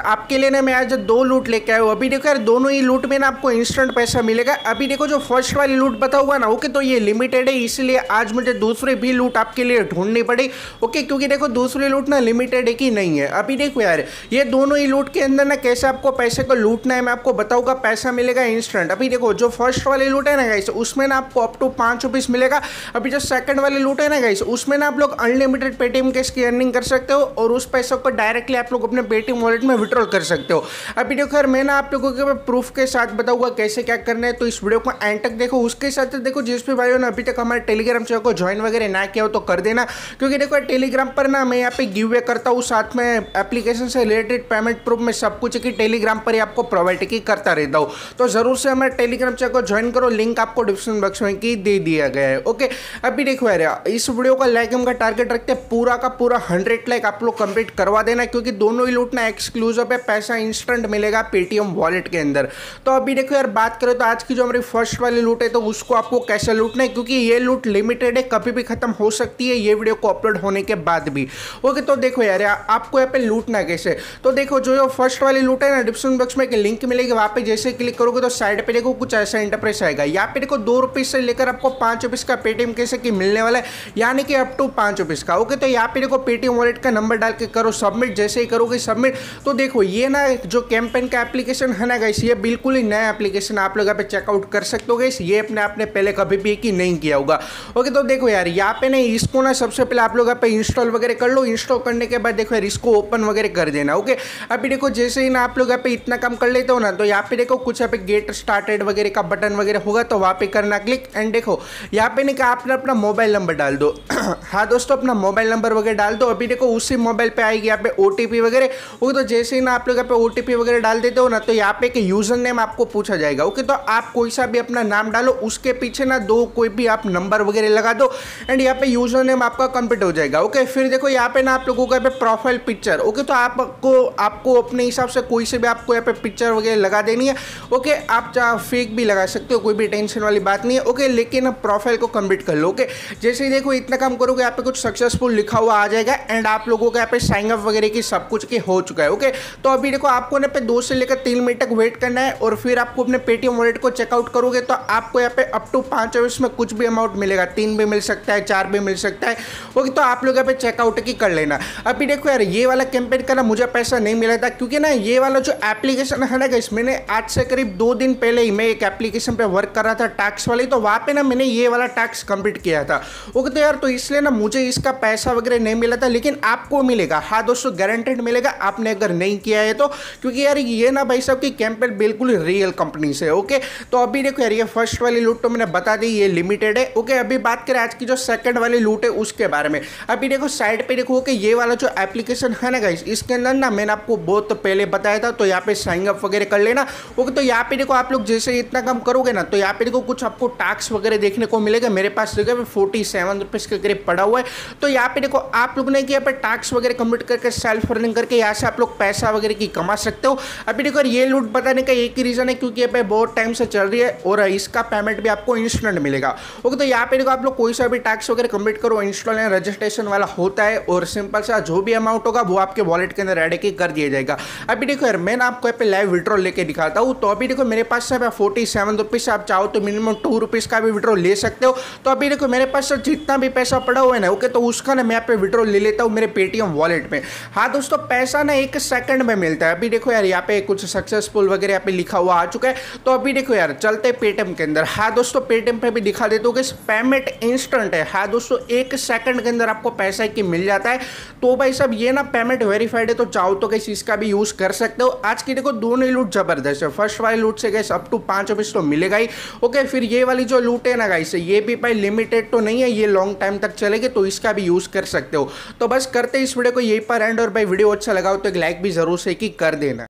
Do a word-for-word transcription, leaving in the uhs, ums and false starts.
आपके लिए ना मैं आज दो लूट लेके आया हूँ। अभी देखो यार दोनों ही लूट में ना आपको इंस्टेंट पैसा मिलेगा। अभी देखो जो फर्स्ट वाली लूट बताऊंगा ना ओके, तो ये लिमिटेड है, इसलिए आज मुझे दूसरी भी लूट आपके लिए ढूंढनी पड़ी ओके, क्योंकि देखो दूसरी लूट ना लिमिटेड है कि नहीं है। अभी देखो यार ये दोनों ही लूट के अंदर ना कैसे आपको पैसे को लूटना है मैं आपको बताऊंगा। पैसा मिलेगा इंस्टेंट। अभी देखो जो फर्स्ट वाली लूट है ना गाइस, उसमें ना आपको अप टू पाँच रुपीस मिलेगा। अभी जो सेकंड वाली लूट है ना गाइस, उसमें ना आप लोग अनलिमिटेड पेटीएम कैश की अर्निंग कर सकते हो और उस पैसों को डायरेक्टली आप लोग अपने पेटीएम वॉलेट में विड्रॉल कर सकते हो। अभी देखो यार मैं ना आप लोगों को प्रूफ के साथ बताऊंगा कैसे क्या करना है, तो इस वीडियो को एंड तक देखो। उसके साथ देखो जिस भी भाइयों ने अभी तक हमारे टेलीग्राम चैनल को ज्वाइन वगैरह ना किया हो तो कर देना, क्योंकि देखो टेलीग्राम पर ना मैं यहाँ पे गिव अवे करता हूँ, साथ में एप्लीकेशन से रिलेटेड पेमेंट प्रूफ में सब कुछ की टेलीग्राम पर ही आपको प्रोवाइड की करता रहता हूँ। तो जरूर से हमारे टेलीग्राम चैनल को ज्वाइन करो, लिंक आपको डिस्क्रिप्शन बॉक्स में की दे दिया गया है ओके। अभी देखो यार इस वीडियो का लाइक हम का टारगेट रखते हैं पूरा का पूरा हंड्रेड लाइक आप लोग कंप्लीट करवा देना, क्योंकि दोनों ही लूट ना एक्सक्लूसिव है, पैसा इंस्टेंट मिलेगा पेटीएम वॉलेट के अंदर। तो अभी देखो यार बात करें तो आज की जो हमारी फर्स्ट वाली लूट है तो उसको आपको कैसे लूटना है, क्योंकि ये लूट लिमिटेड है, कभी भी खत्म हो सकती है ये वीडियो को अपलोड होने के बाद भी ओके। तो देखो यार आपको यहाँ पे लूटना कैसे, तो देखो जो फर्स्ट वाली लूट है ना डिस्क्रिप्शन बॉक्स में एक लिंक मिलेगी, वहां पे जैसे क्लिक करोगे तो साइड पे देखो कुछ ऐसा इंटरप्रेस आएगा। यहाँ पे देखो दो रुपीज से लेकर आपको पांच रुपीज का पेटीएम कैसे कि मिलने वाला है, यानी कि अप टू पांच रुपीज का ओके। तो यहाँ पे देखो पेटीएम वॉलेट का नंबर डाल के करो सबमिट। जैसे ही करोगे सबमिट तो देखो ये ना जो कैंपेन का एप्लीकेशन है ना गाइस, ये बिल्कुल ही नया एप्लीकेशन आप लोग यहाँ पे चेकआउट कर सकते हो गाइस, ये अपने आपने पहले कभी भी की नहीं किया होगा ओके। तो देखो यार यहाँ पे ना इसको ना सबसे पहले आप लोग यहाँ पे इंस्टॉल वगैरह कर लो। इंस्टॉल करने के बाद देखो यार इसको ओपन वगैरह कर देना ओके। अभी देखो जैसे ही ना आप लोग यहाँ पे इतना काम कर लेते हो ना, तो यहाँ पे देखो कुछ यहाँ पे गेट स्टार्टेड वगैरह का बटन वगैरह होगा, तो वहाँ पे करना क्लिक। एंड देखो यहाँ पे नहीं आपने अपना मोबाइल नंबर डाल दो हाँ दोस्तों अपना मोबाइल नंबर वगैरह डाल दो। अभी देखो उसी मोबाइल पे आएगी यहाँ पे ओटीपी वगैरह ओके। तो जैसे ही ना आप लोग यहाँ पे ओटीपी वगैरह डाल देते हो ना, तो यहाँ पे एक यूजर नेम आपको पूछा जाएगा ओके। तो आप कोई सा भी अपना नाम डालो, उसके पीछे ना दो कोई भी आप नंबर वगैरह लगा दो एंड यहाँ पे यूजर नेम आपका कंप्लीट हो जाएगा ओके। फिर देखो यहाँ पे ना आप लोगों का प्रोफाइल पिक्चर ओके, तो आपको आपको अपने हिसाब से कोई से भी आपको यहाँ पे पिक्चर वगैरह लगा देनी है ओके। आप चाहे फेक भी लगा सकते हो, कोई भी टेंशन वाली बात नहीं है ओके, लेकिन प्रोफाइल को कंप्लीट कर लो ओके। जैसे ही देखो इतना काम करोगे यहाँ पे कुछ सक्सेसफुल लिखा हुआ आ जाएगा एंड आप लोगों को यहाँ पे साइन अप वगैरह की सब कुछ की हो चुका है ओके। तो अभी देखो आपको यहाँ पे दो से लेकर तीन मिनट तक वेट करना है और फिर आपको अपने पेटीएम वॉलेट को चेकआउट करोगे तो आपको यहाँ पे अप टू पाँच आवर्स में कुछ भी अमाउंट मिलेगा, तीन भी मिल सकता है, चार भी मिल सकता है ओके। तो आप लोग यहाँ पे चेकआउट की कर लेना। अभी देखो यार ये वाला कैंपेन का ना मुझे पैसा नहीं मिला था, क्योंकि ना ये वाला जो एप्लीकेशन है ना गाइस, मैंने आज से करीब दो दिन पहले ही मैं एक एप्लीकेशन पे वर्क कर रहा था टैक्स वाली, तो वहाँ पे ना मैंने ये वाला टैक्स कंप्लीट किया था ओके। तो यार तो इसलिए ना मुझे इसका पैसा वगैरह नहीं मिला था, लेकिन आपको मिलेगा हाँ दोस्तों, गारंटेड मिलेगा आपने अगर नहीं किया है तो, क्योंकि यार ये ना भाई साहब की कैंपेन बिल्कुल रियल कंपनी से ओके। तो अभी देखो यार ये फर्स्ट वाली लूट तो मैंने बता दी ये लिमिटेड है ओके। अभी बात करें आज की जो सेकंड वाली लूट है उसके बारे में। अभी देखो साइड पे देखो कि ये वाला जो एप्लीकेशन है ना गाइस, इसके अंदर ना मैंने आपको बहुत पहले बताया था, तो यहाँ पे साइन अप वगैरह कर लेना ओके। तो यहाँ पे देखो आप लोग जैसे इतना काम करोगे ना, तो यहाँ पे देखो कुछ आपको टैक्स वगैरह देखने को मिलेगा। मेरे पास देखो फोर्टी सेवन रुपीज के करीब पड़ा हुआ है। तो यहाँ पे देखो आप लोग ने यहाँ पे टैक्स वगैरह कंप्लीट करके सेल्फ अर्निंग करके यहाँ से आप लोग पैसा वगैरह की कमा सकते हो। अभी देखो ये लूट बताने का एक ही रीजन है, क्योंकि यहाँ पे बहुत टाइम से चल रही है और इसका पेमेंट भी आपको इंस्टेंट मिलेगा ओके। तो यहाँ पे देखो आप लोग कोई सा भी टैक्स वगैरह कंप्लीट करो, इंस्टॉल एंड रजिस्ट्रेशन वाला होता है और सिंपल सा जो भी अमाउंट होगा वो आपके वॉलेट के अंदर ऐड कर दिया जाएगा। अभी देखो यार मैं ना आपको यहाँ पे लाइव विड्रॉल लेके दिखाता हूँ। तो अभी देखो मेरे पास से फोर्टी सेवन रुपीज आप चाहो तो मिनिमम टू रुपीज का भी विड्रॉल ले सकते हो। तो अभी देखो मेरे पास जितना भी पैसा पड़ा हुआ है ना ओके, तो उसका ना मैं यहाँ पे विड्रॉल ले लेता हूँ मेरे पेटीएम वॉलेट में। हाँ दोस्तों पैसा ना एक सेकंड में मिलता है। अभी देखो यार यहाँ पे कुछ सक्सेसफुल वगैरह यहाँ पे लिखा हुआ आ चुका है। तो अभी देखो यार चलते पेटीएम के अंदर। हाँ दोस्तों पेटीएम पे भी दिखा देते हो कि पेमेंट इंस्टेंट है। हाँ दोस्तों एक सेकंड के अंदर आपको पैसा की मिल जाता है। तो भाई साहब ये ना पेमेंट वेरीफाइड है, तो चाहो तो कैसे इसका भी यूज कर सकते हो। आज की देखो दोनों ही लूट जबरदस्त है। फर्स्ट वाली लूट से गैस अप टू पांच रुपीज तो मिलेगा ही ओके। फिर ये वाली जो लूट है ना गाइस, ये भी भाई लिमिटेड तो नहीं है, ये लॉन्ग टाइम तक चलेगी, तो इसका भी यूज कर सकते हो। तो बस करते इस वीडियो को यहीं पर एंड, और भाई वीडियो अच्छा लगा हो तो एक लाइक भी जरूर से कि कर देना।